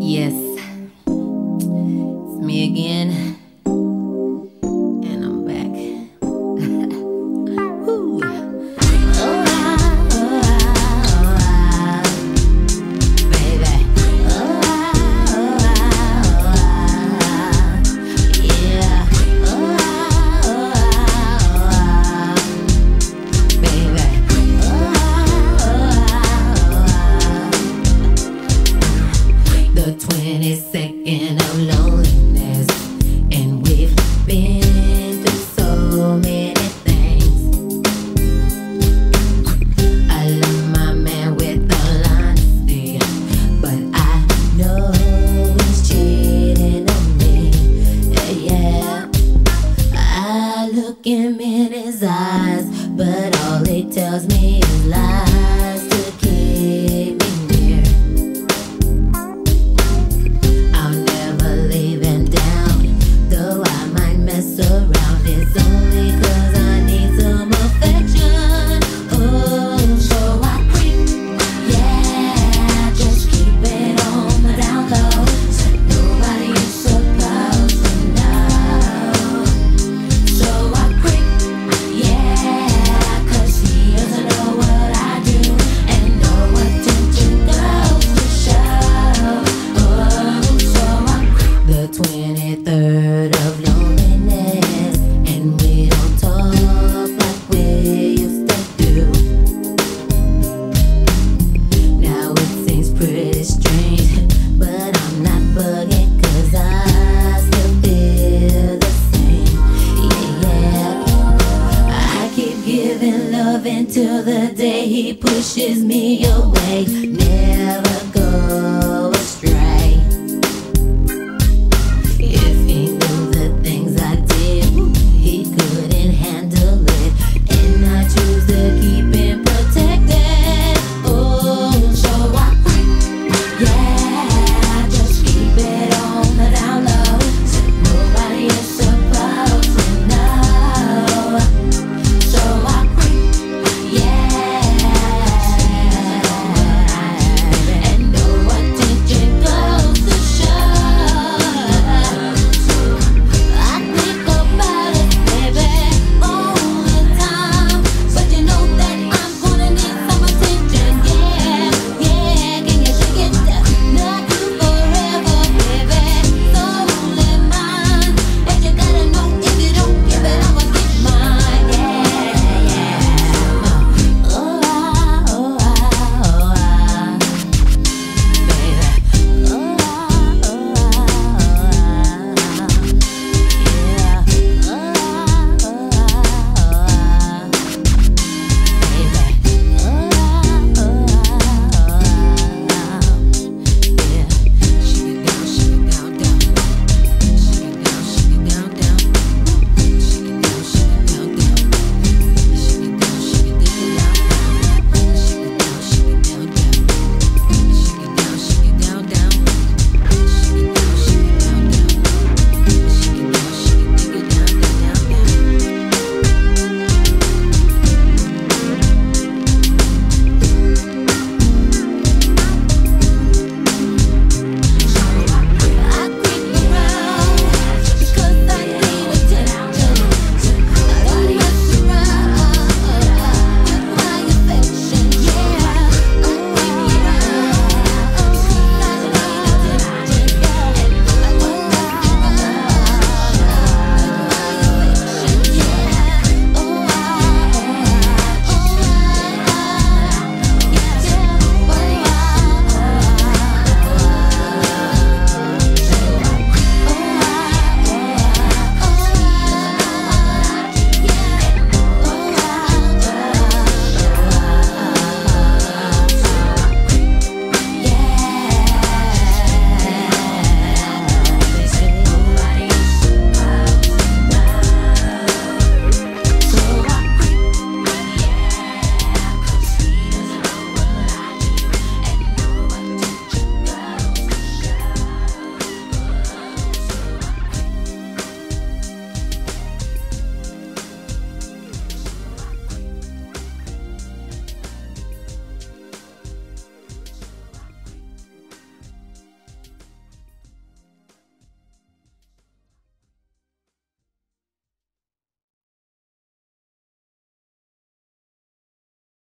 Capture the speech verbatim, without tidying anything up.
Yes, it's me again, and I'm back. Woo. Oh, ah, oh, ah, oh, ah, baby. Oh, ah, oh, ah, oh, ah, yeah. Oh, ah, oh, ah, oh, ah, baby. Oh, ah, oh, ah, oh, ah. The twenty-second of loneliness, and we've been through so many things. I love my man with all honesty, but I know he's cheating on me. Yeah, I look him in his eyes, but all he tells me is lies to keep me near. I'll never leave him down, though I might mess around. It's only 'cause I need some affection. Oh, so I creep, yeah, just keep it on the down low, so nobody is supposed to know. So I creep, yeah, 'cause he doesn't know what I do, and no attention goes to show. Oh, so I creep. The twenty-third of loneliness, and we don't talk like we used to do. Now it seems pretty strange, but I'm not bugging, 'cause I still feel the same. Yeah, I keep giving love until the day he pushes me away.